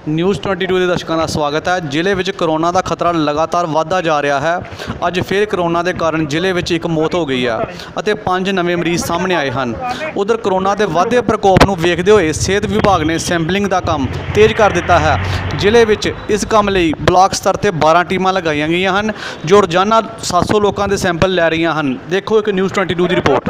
News 22 ਦੇ ਦਰਸ਼ਕਾਂ ਦਾ ਸਵਾਗਤ ਹੈ। ਜ਼ਿਲ੍ਹੇ ਵਿੱਚ ਕਰੋਨਾ ਦਾ ਖਤਰਾ ਲਗਾਤਾਰ ਵਧਦਾ ਜਾ ਰਿਹਾ ਹੈ। ਅੱਜ ਫਿਰ ਕਰੋਨਾ ਦੇ ਕਾਰਨ ਜ਼ਿਲ੍ਹੇ ਵਿੱਚ ਇੱਕ ਮੌਤ ਹੋ ਗਈ ਹੈ ਅਤੇ 5 ਨਵੇਂ ਮਰੀਜ਼ ਸਾਹਮਣੇ ਆਏ ਹਨ। ਉਧਰ ਕਰੋਨਾ ਦੇ ਵਧਦੇ ਪ੍ਰਕੋਪ ਨੂੰ ਵੇਖਦੇ ਹੋਏ ਸਿਹਤ ਵਿਭਾਗ ਨੇ ਸੈਂਪਲਿੰਗ ਦਾ ਕੰਮ ਤੇਜ਼ ਕਰ ਦਿੱਤਾ ਹੈ। ਜ਼ਿਲ੍ਹੇ ਵਿੱਚ ਇਸ ਕੰਮ ਲਈ ਬਲਾਕ ਸਤਰ ਤੇ 12 ਟੀਮਾਂ ਲਗਾਈਆਂ ਗਈਆਂ ਹਨ ਜੋ ਰੋਜ਼ਾਨਾ 700 ਲੋਕਾਂ ਦੇ ਸੈਂਪਲ ਲੈ ਰਹੀਆਂ ਹਨ। ਦੇਖੋ ਇੱਕ ਨਿਊਜ਼ 22 ਦੀ ਰਿਪੋਰਟ।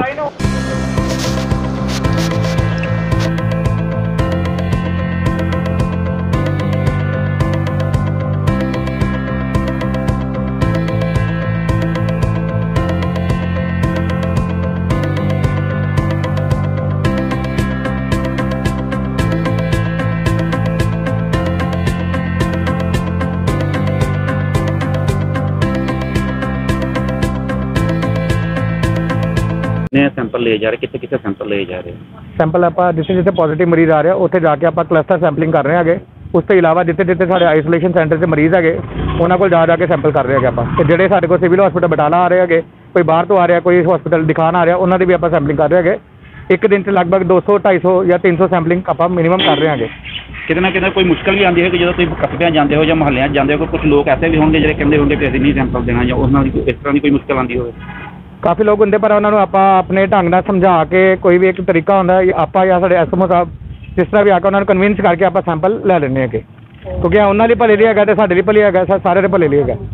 ने सैंपल ले जा रहे कितने सैंपल ले जा रहे सैंपल आप जिथे जिथे पॉजिटिव मरीज आ रहा उत्थे जाके आप क्लस्टर सैंपलिंग कर रहे हैं। उस तो इलावा जिथे जिथे साढ़े आइसोलेशन सेंटर से मरीज है उन्होंने को जाके सैंपल कर रहे हैं आप। जोड़े साढ़े को सिविल हॉस्पिटल बटाला आ रहे हैं, कोई बाहर तो आ रहा, कोई हॉस्पिटल दिखाना आ रहा, उन्होंने भी आप सैंपलिंग कर रहे हैं। एक दिन से लगभग 200, 250 या 300 सैंपलिंग आप मिनिमम कर रहे हैं। कितना ना कितना कोई मुश्किल भी आती है कि जो तुम कस्बे जाते हो या मोहल्ले जाते हो, कुछ लोग ऐसे भी होंगे जो कहते होंगे कि नहीं सैंपल देना या उन्होंने इस तरह की कोई मुश्किल आती हो। काफ़ी लोग होंगे पर उन्होंने आप अपने ढंग नाल समझा के कोई भी एक तरीका होंगे आप या साढ़े SMO साहब जिस तरह भी आकर उन्होंने कन्विंस करके आप सैंपल ले लेने, क्योंकि उन्होंने भले लिए है तो साढ़े लिए भले है, सारे भले लिए है।